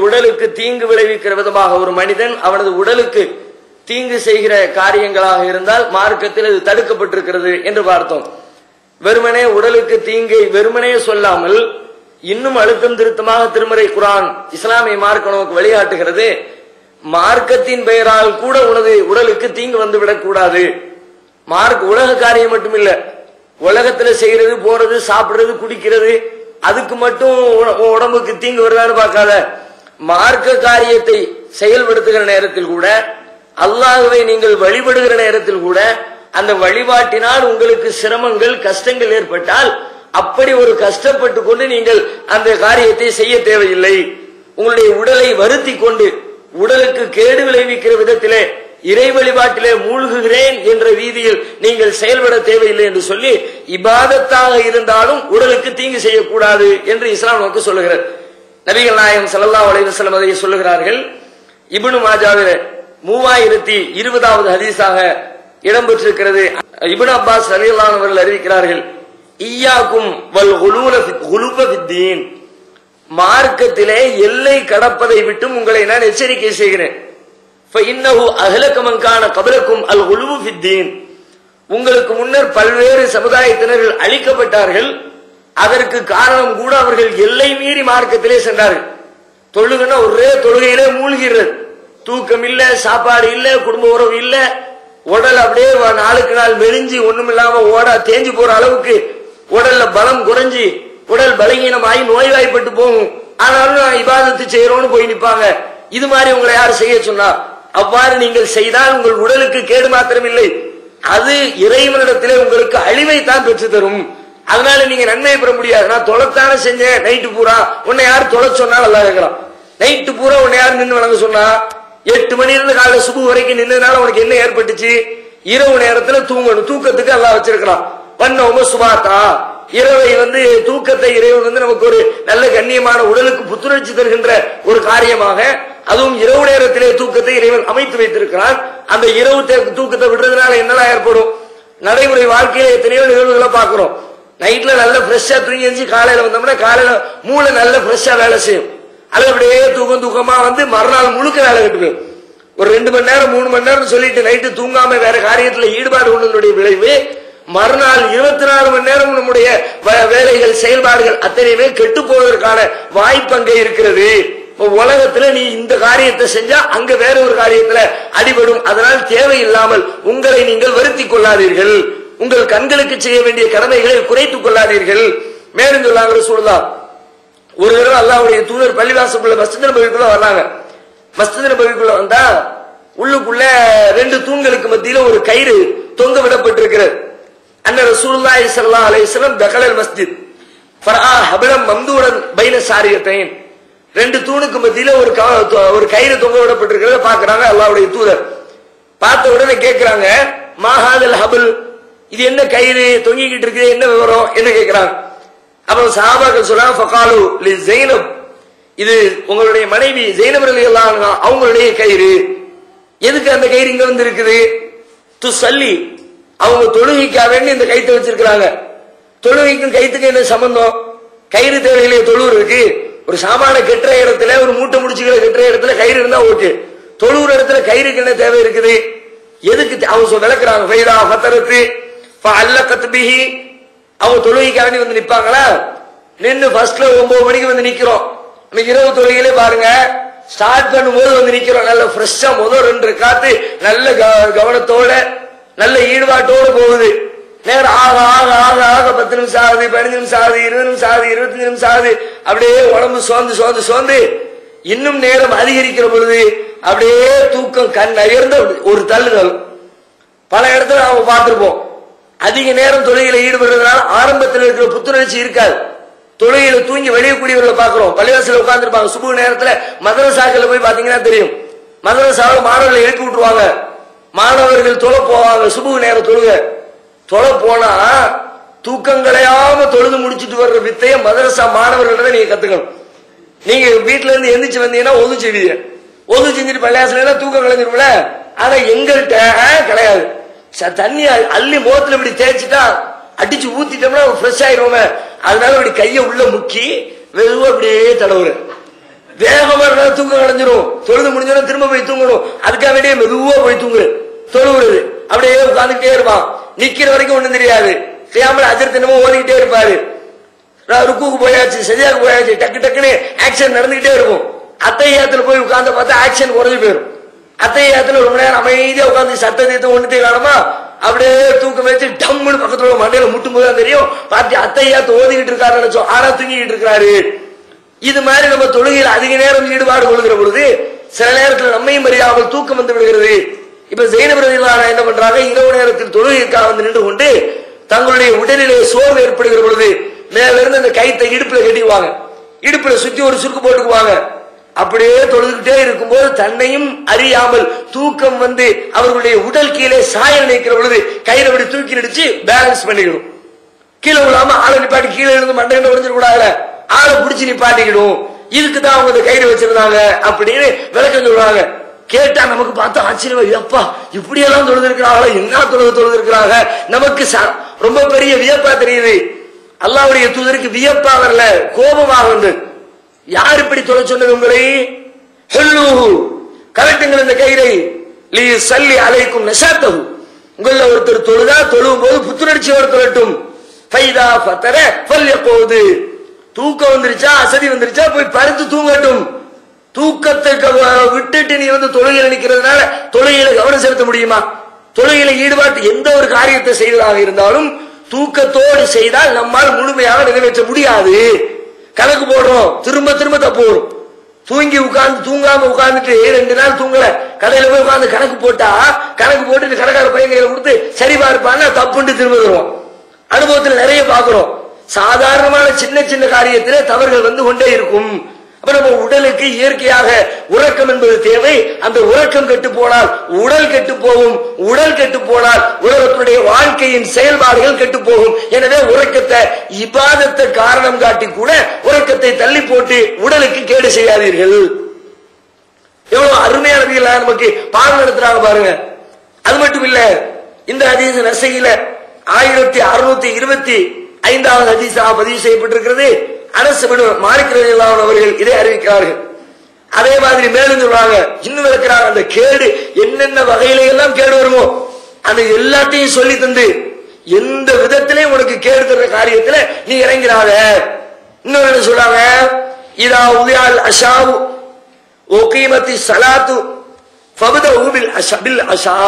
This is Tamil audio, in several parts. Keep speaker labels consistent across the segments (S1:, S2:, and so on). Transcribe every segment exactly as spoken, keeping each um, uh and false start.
S1: உடலுக்கு தீங்கு விளைவிக்கிற விதமாக ஒரு மனிதன் அவனது உடலுக்கு தீங்கு செய்கிற காரியங்களாக இருந்தால் மார்க்கத்தில் அது தடுக்கப்பட்டிருக்கிறது என்று பார்த்தோம். வெறுமனே உடலுக்கு தீங்கை வெறுமனே சொல்லாமல் இன்னும் அழுத்தம் திருத்தமாக திருமறை குர்ஆன் இஸ்லாமிய மார்க்க நமக்கு வழிகாட்டுகிறது. மார்க்கத்தின் பெயரால் கூட உனது உடலுக்கு தீங்கு வந்து விடக்கூடாது. மார்க் உலக காரியம் மட்டுமில்ல, உலகத்துல செய்யறது போறது சாப்பிடுறது குடிக்கிறது அதுக்கு மட்டும் உடம்புக்கு தீங்கு வருதான்னு பார்க்காத. மார்க்க காரியத்தை செயல்படுத்துகிற நேரத்தில் கூட, அல்லாஹ்வை நீங்கள் வழிபடுகிற நேரத்தில் கூட அந்த வழிபாட்டினால் உங்களுக்கு சிரமங்கள் கஷ்டங்கள் ஏற்பட்டால் அப்படி ஒரு கஷ்டப்பட்டு கொண்டு நீங்கள் அந்த காரியத்தை செய்ய தேவையில்லை. உங்களுடைய உடலை வருத்தி கொண்டு உடலுக்கு கேடு விளைவிக்கிற விதத்திலே இறை வழிபாட்டிலே மூழ்குகிறேன் என்ற ரீதியில் நீங்கள் செயல்பட தேவையில்லை என்று சொல்லி இபாதத்தாக இருந்தாலும் உடலுக்கு தீங்கு செய்யக்கூடாது என்று இஸ்லாம் நமக்கு சொல்லுகிறது. நபிகள் நாயகம் ஸல்லல்லாஹு அலைஹி வஸல்லம் அதை சொல்லுகிறார்கள். இப்னு மாஜாவிலே மூவாயிரத்தி இருபதாவது ஹதீஸாக இடம்பெற்றிருக்கிறது. இப்னு அப்பாஸ் ரலியல்லாஹு அன்ஹு அவர்கள் அறிவிக்கிறார்கள், இய்யாக்கும் வல் குலூல குலுப ஃபித்தீன், மார்க்கத்திலே எல்லை கடப்பதை விட்டு உங்களை நான் எச்சரிக்கை செய்கிறேன். ஃபஇன்னஹு அஹ்லக மன் கான கப்லக்கும் அல் குலுபு ஃபித்தீன், உங்களுக்கு முன்னர் பல்வேறு சமுதாயத்தினர்கள் அழிக்கப்பட்டார்கள். அதற்கு காரணம் கூட அவர்கள் எல்லை மீறி மார்க்கத்திலே சென்றார்கள். தொழுகைன்னா ஒரே தொழுகையிலே மூழ்கிறது, தூக்கம் இல்ல, சாப்பாடு இல்ல, குடும்ப உறவு இல்ல, உடல் அப்படியே நாளுக்கு நாள் மெலிஞ்சி ஒண்ணும் இல்லாம ஓட தேஞ்சு போற அளவுக்கு உடல்ல பலம் குறைஞ்சி உடல் பலகீனமாகி நோய்வாய்ப்பட்டு போகும். ஆனாலும் நான் இபாதத்து செய்யறோம்னு போய் நிப்பாங்க. இது மாதிரி உங்களை யார் செய்ய சொன்னா? அவ்வாறு நீங்கள் செய்தால் உங்கள் உடலுக்கு கேடு மாத்திரம் இல்லை, அது இறைவனிடத்திலே உங்களுக்கு அழிவை தான் பெற்று தரும். அதனால நீங்க நன்மையை பெற முடியாது. நான் தொலைத்தானே செஞ்சேன் நைட்டு பூரா, உன்னை யார் தொலை சொன்னாலும் நல்லா இருக்கிறான். நைட்டு பூரா உன்னை யார் நின்று வணங்க சொன்னா? எட்டு மணி இருந்து காலைல சுபு வரைக்கும் நின்றதுனால உனக்கு என்ன ஏற்பட்டுச்சு? இரவு நேரத்துல தூங்கணும், தூக்கத்துக்கு அல்லாஹ் வச்சிருக்கிறான். வண்ணோம சுபாத்தா, இரவை வந்து தூக்கத்தை இறைவன் வந்து நமக்கு ஒரு நல்ல கண்ணியமான உடலுக்கு புத்துணர்ச்சி தருகின்ற ஒரு காரியமாக, அதுவும் இரவு நேரத்திலே தூக்கத்தை இறைவன் அமைத்து வைத்திருக்கிறான். அந்த இரவு தூக்கத்தை விடுறதுனால என்னெல்லாம் ஏற்படும்? நடைமுறை வாழ்க்கையில எத்தனையோ நிகழ்வுகளை பார்க்கிறோம். நைட்ல நல்ல ஃப்ரெஷ்ஷா தூங்கி எழுந்து காலையில வந்தோம்னா காலையில மூளை நல்ல ஃப்ரெஷ்ஷா வேலை செய்யும். அது அப்படியே தூக்கம் தூக்கமா வந்து மறுநாள் முழுக்க வேலை கட்டுது. ஒரு ரெண்டு மணி நேரம் மூணு மணி நேரம் சொல்லிட்டு நைட்டு தூங்காம வேற காரியத்துல ஈடுபாடு கொண்டதனுடைய விளைவு மறுநாள் இருபத்தி நாலு மணி நேரம் நம்முடைய வேலைகள் செயல்பாடுகள் அத்தனையுமே கெட்டு போவதற்கான வாய்ப்பு அங்கே இருக்கிறது. உலகத்துல நீ இந்த காரியத்தை செஞ்சா அங்க வேற ஒரு காரியத்துல அடிபடும். அதனால் தேவையில்லாமல் உங்களை நீங்கள் வருத்திக் கொள்ளாதீர்கள், உங்கள் கண்களுக்கு செய்ய வேண்டிய கடமைகளை குறைத்துக் கொள்ளாதீர்கள். மேலும் சொல்லாங்க ரசூலுல்லாஹ், ஒரு தடவை அல்லாஹ்வுடைய தூதர் பள்ளிவாசலுக்குள்ள மஸ்ஜித் நபவிக்குள்ள வர்றாங்க. மஸ்ஜித் நபவிக்குள்ள வந்தா உள்ளுக்குள்ள ரெண்டு தூண்களுக்கு மத்தியில ஒரு கயிறு தொங்க விடப்பட்டிருக்கிறது. அன்ன ரசூலுல்லாஹி ஸல்லல்லாஹு அலைஹி வஸல்லம் தகலல் மஸ்ஜித் ஃபரஆ ஹப்லம் மம்தூரன் பைன சாரியத்தைன், ரெண்டு தூணுக்கு மத்தியில ஒரு ஒரு கயிறு தொங்க விடப்பட்டிருக்கிறத பாக்குறாங்க அல்லாஹ்வுடைய தூதர். பார்த்த உடனே கேட்கிறாங்க, மாஹாதல் ஹபல், இது என்ன கயிறு தொங்கிக்கிட்டு இருக்கு, என்ன விவரம் என்ன கேட்கிறாங்க. அப்ப சஹாபாக்கள் சொல்றாங்க, ஃபகாலு லி ஸைனப், இது உங்களுடைய மனைவி ஸைனப் ரலியல்லாஹு அன்ஹா அவங்களுடைய கயிறு. எதுக்கு அந்த கயிறு இங்க வந்து இருக்குது? து சல்லி, அவங்க தொழுகைக்காக வேண்டி இந்த கயிற்றை வச்சிருக்கிறாங்க. தொழுகைக்கும் கைத்துக்கு என்ன சம்பந்தம்? கயிறு தேவையில்லையே தொழுவுறதுக்கு. ஒரு சாமான கெட்டுற இடத்துல, ஒரு மூட்டை முடிச்சுக்கிற கெட்டுற இடத்துல கயிறு இருந்தா ஓகே. தொழுவுற இடத்துல கயிறுக்கு என்ன தேவை இருக்குது? எதுக்கு அவங்க விளக்குறாங்க. ஃபைதா ஃபதரத்து ஃபஅல்லகத் பிஹி, அவங்க தொழுகைக்காக வேண்டி வந்து நிப்பாங்களா? நின்று ஃபர்ஸ்ட்ல ஒன்பது மணிக்கு வந்து நிக்கிறோம். நம்ம இரவு தொழுகையிலே பாருங்க, ஸ்டார்ட் பண்ணும்போது வந்து நிக்கிறோம் நல்ல ஃப்ரெஷ்ஷா, முதல் ரெண்டு காத்து நல்ல கவனத்தோட நல்ல ஈடுபாட்டோடு போகுது. நேரம் ஆக ஆக ஆக ஆக பத்து நிமிஷம் ஆகுது, பதினஞ்சு நிமிஷம் ஆகுது, இருபது நிமிஷம் ஆகுது, இருபத்தஞ்சு நிமிஷம் ஆகுது. அப்படியே உடம்பு சோர்ந்து சோர்ந்து சோர்ந்து இன்னும் நேரம் அதிகரிக்கிற பொழுது அப்படியே தூக்கம் கண் அயர்ந்த ஒரு தள்ளுதல். பல இடத்துல நாம பார்த்திருப்போம். அதிக நேரம் தொழுகையில ஈடுபடுறதுனால ஆரம்பத்தில் இருக்கிற புத்துணர்ச்சி இருக்காது. தொழுகையில தூங்கி வெளியக்கூடியவர்களை பார்க்கிறோம். பள்ளிவாசல உட்கார்ந்துருப்பாங்க. சுபு நேரத்துல மதரசாக்கள் போய் பாத்தீங்கன்னா தெரியும், மதரசாவில் மாணவர்களை எழுப்பி விட்டுருவாங்க. மாணவர்கள் தொலை போவாங்க. சுபு நேரம் தொழுக தொலை போனா தூக்கங்களையாம தொழுது முடிச்சுட்டு வர்ற வித்தைய மதரசா மாணவர்கள்ட்ட நீங்க கத்துக்கணும். நீங்க வீட்டுல இருந்து எந்திரிச்சு வந்தீங்கன்னா ஒது செய்வீங்க. ஒது செஞ்சுட்டு பள்ளியாசல தூக்கம் கலைஞ்சிருமில்ல, ஆனா எங்கள்கிட்ட கிடையாது. தண்ணி அள்ளி முகத்துல இப்படி தேய்ச்சிட்டா அடிச்சு ஊத்திட்டோம்னா ஃப்ரெஷ் ஆயிடுவோமே. அதனால இப்படி கைய உள்ள முக்கி வெறும் அப்படியே தடவுற, வேகமா தூக்கம் கலைஞ்சிரும். தொழுது முடிஞ்சிடும் திரும்ப போய் தூங்கணும். அதுக்காக வேண்டிய மெதுவா போய் தூங்கு தொழுவுறது. அப்படியே உட்கார்ந்துட்டே இருப்பான். நிக்கிற வரைக்கும் ஒண்ணும் தெரியாது. கியாமத்துல அஜர் தினமும் ஓதிக்கிட்டே இருப்பாரு. ருக்குக்கு போயாச்சு, சஜிதாக்கு போயாச்சு, டக்கு டக்குன்னு ஆக்ஷன் நடந்துகிட்டே இருக்கும். அத்தையாத்துல போய் உட்கார்ந்து பார்த்தா ஆக்ஷன் குறைஞ்சு போயிடும். அத்தையாத்துல ரொம்ப நேரம் அமைதியா உட்கார்ந்து சத்தத்தை ஒண்ணுத்தே காணுமா, அப்படியே தூக்கம் வச்சு டம்முன்னு பக்கத்துல மண்டையில முட்டும் போதுதான் தெரியும் பார்த்து அத்தையாத்து ஓதிக்கிட்டு இருக்காரு நினைச்சோம். ஆனா தூங்கிட்டு இருக்காரு. இது மாதிரி நம்ம தொழுகையில் அதிக நேரம் ஈடுபாடு கொள்கிற பொழுது சில நேரத்தில் நம்மையும் அறியாமல் தூக்கம் வந்து விடுகிறது. இப்ப ஜெயினப் ரலியல்லாஹு அன்ஹு என்ன பண்றாங்க, இரவு நேரத்தில் தொழுகைக்காக வந்து நின்று கொண்டு தங்களுடைய உடலிலே சோர்வு ஏற்படுகிற பொழுது மேல இருந்து அந்த கைத்தை இடுப்புல கட்டிக்குவாங்க, இடுப்புல சுத்தி ஒரு சுருக்கு போட்டுக்குவாங்க. அப்படியே தொழுதுகிட்டே இருக்கும்போது தன்னையும் அறியாமல் தூக்கம் வந்து அவர்களுடைய உடல் கீழே சாய நினைக்கிற பொழுது கையில அப்படி தூக்கி அடிச்சு பேலன்ஸ் பண்ணிக்கணும். கீழே விழாம ஆளை நிப்பாட்டி கீழே இருந்து மண்டை உடைஞ்சிடக்கூடாது, ஆளை பிடிச்சி நிப்பாட்டிக்கணும். இதுக்குதான் அவங்க கையில வச்சிருந்தாங்க அப்படின்னு விளக்கம் சொல்றாங்க. கேட்டா நமக்கு பார்த்தா ஆச்சரியம், எப்பா இப்படியெல்லாம் தொழுது இருக்கிறாங்களா, என்ன தொழுது தொழுது இருக்கிறாங்க, நமக்கு ரொம்ப பெரிய வியப்பா தெரியுது. அல்லாஹ்வுடைய தூதருக்கு வியப்பா வரல, கோபமாக வந்து யார் இப்படி தொலை சொன்னது உங்களை, கலட்டுங்கள் இந்த கயிறை, லீ சல்லி அலைக்கும் நஷாத்தஹு, உங்கள ஒருத்தர் தொழுதா தொழுவும் போது புத்துணர்ச்சியோடு தொழட்டும், ஃபைதா ஃபதர ஃபல்யகூது, தூக்கம் வந்துருச்சா அசதி வந்துருச்சா போய் படுத்து தூங்கட்டும். தூக்கத்தை விட்டுட்டு நீ வந்து தொழுகையில் நிற்கிறதுனால தொழுகையில கவனம் செலுத்த முடியுமா? தொழுகையில ஈடுபாட்டு எந்த ஒரு காரியத்தை செய்வதாக இருந்தாலும் தூக்கத்தோடு செய்தால் நம்மால் முழுமையாக நிறைவேற்ற முடியாது. கணக்கு போடுறோம், திரும்ப திரும்ப தப்பு வரும். தூங்கி உட்கார்ந்து தூங்காம உட்கார்ந்துட்டு ரெண்டு நாள் தூங்கல, கடையில போய் உட்கார்ந்து கணக்கு போட்டா கணக்கு போட்டு கடைக்கார பையன் கையில கொடுத்து சரி பார்ப்பாங்க, தப்புன்னு திரும்ப தருவோம். அனுபவத்தில் நிறைய பாக்குறோம். சாதாரணமான சின்ன சின்ன காரியத்திலே தவறுகள் வந்து கொண்டே இருக்கும். அப்ப நம்ம உடலுக்கு இயற்கையாக உறக்கம் என்பது தேவை. அந்த உறக்கம் கெட்டு போனால் உடல் கெட்டு போகும், உடல் கெட்டு போனால் உலகத்துடைய வாழ்க்கையின் செயல்பாடுகள் கெட்டு போகும். எனவே உறக்கத்தை இபாதத்தை காரணம் காட்டி கூட உறக்கத்தை தள்ளி போட்டு உடலுக்கு கேடு செய்யாதீர்கள். எவ்வளவு அருமையானவர்கள் நமக்கு பாடம் நடத்துறாங்க பாருங்க. அது மட்டும் இல்ல, இந்த ஹதீஸ் நசையில ஆயிரத்தி அறுநூத்தி இருபத்தி ஐந்தாவது ஹதீஸாக பதிவு செய்யப்பட்டிருக்கிறது. அனஸ் இப்னு மாலிக் ரலியல்லாஹு அன்ஹு அவர்கள் இதை அறிவிக்கிறார்கள். அதே மாதிரி மேலும் சொல்றாங்க, இன்னும் இருக்கிறாங்க, அந்த கேடு என்னென்ன வகையில எல்லாம் கேடு வருமோ அந்த எல்லாத்தையும் சொல்லி தந்து எந்த விதத்திலையும் உனக்கு கேடு தர்ற காரியத்துல நீ இறங்கிறாத. இன்னொரு என்ன சொல்றாங்க, இதா உதியால் அஷாவு ஒகீமத்தி ஸலாத்து ஃபபதஉ பில் அஷா பில் அஷா,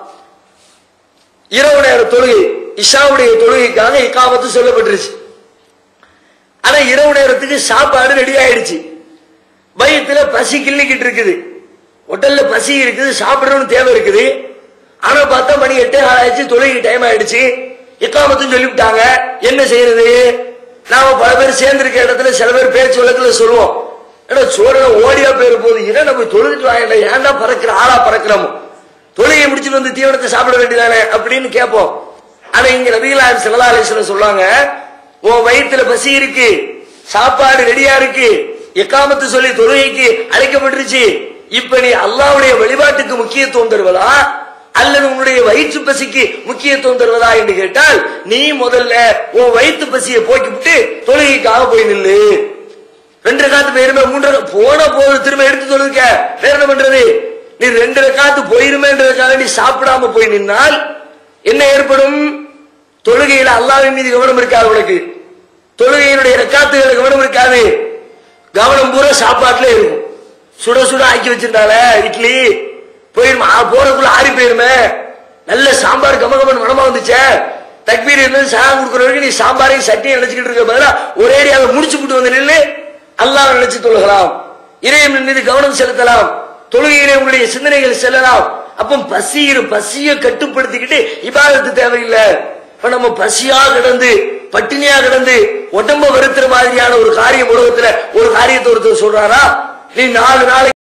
S1: இரவு நேர தொழுகை இஷாவுடைய தொழுகைக்காக இகாமத்து சொல்லப்பட்டிருச்சு. ஆனா இரவு நேரத்துக்கு சாப்பாடு ரெடி ஆயிடுச்சு, வயிற்றுல பசி கிள்ளிக்கிட்டு இருக்குது, ஹோட்டல்ல பசி இருக்குது, சாப்பிடணும்னு தேவை இருக்குது. ஆனா பார்த்தா மணி எட்டே ஆயிடுச்சு, தொழுகை டைம் ஆயிடுச்சு, இக்காமத்தும் சொல்லிவிட்டாங்க. என்ன செய்யறது? நாம பல பேர் சேர்ந்திருக்க இடத்துல சில பேர் பேச்சு வழக்குல சொல்லுவோம், ஏன்னா சோழன ஓடியா பேரு போது என்ன போய் தொழுதுட்டு வாங்க, ஏன்டா பறக்கிற ஆளா பறக்கிறோமோ, தொழுகையை முடிச்சுட்டு வந்து தீவனத்தை சாப்பிட வேண்டியதானே அப்படின்னு கேட்போம். ஆனா இங்க நபிகள் நாயகம் ஸல்லல்லாஹு அலைஹி வஸல்லம் சொல்றாங்க, உன் வயிற்றுல பசி இருக்கு, சாப்பாடு ரெடியா இருக்கு, இக்காமத்து சொல்லி தொழுகைக்கு அழைக்கப்பட்டிருச்சு, இப்ப நீ அல்லாஹ்வுடைய வழிபாட்டுக்கு முக்கியத்துவம் தருவதா அல்லது உன்னுடைய வயிற்று பசிக்கு முக்கியத்துவம் தருவதா என்று கேட்டால் நீ முதல்ல உன் வயிற்று பசியை போக்கிவிட்டு தொழுகைக்காக போய் நில்லு. ரெண்டு ரக்காத்து போயிருமே, மூன்று போன போது திரும்ப எடுத்து தொழுக, வேற என்ன பண்றது? நீ ரெண்டு ரக்காத்து போயிருமேன்றதுக்காக நீ சாப்பிடாம போய் நின்னால் என்ன ஏற்படும்? தொழுகையில அல்லாஹ்வின் மீது கவனம் இருக்காது, உனக்கு தொழுகையினுடைய ரக்காத்துகளை கவனம் இருக்காது, கவனம் பூரா சாப்பாட்டுல இருக்கும். சுட சுட ஆக்கி வச்சிருந்தால இட்லி போயிருமா, போறதுக்குள்ள ஆறி போயிருமே, நல்ல சாம்பார் கமகமன் மனமா வந்துச்சே, தக்பீர் இருந்து சாகம் கொடுக்குற வரைக்கும் நீ சாம்பாரையும் சட்னியும் நினைச்சுக்கிட்டு இருக்க பதிலா ஒரேடியாக முடிச்சு விட்டு வந்து நின்று அல்லாஹ் நினைச்சு தொழுகலாம், இறைவன் மீது கவனம் செலுத்தலாம், தொழுகையிலே உங்களுடைய சிந்தனைகள் செல்லலாம். அப்போ பசி பசியை கட்டுப்படுத்திக்கிட்டு இபாதத்து தேவையில்லை. இப்ப நம்ம பசியா கிடந்து பட்டினியா கிடந்து உடம்ப வருத்துற மாதிரியான ஒரு காரியம் உலகத்துல ஒரு காரியத்தை ஒருத்தர் சொல்றாரா, நீ நாலு நாளைக்கு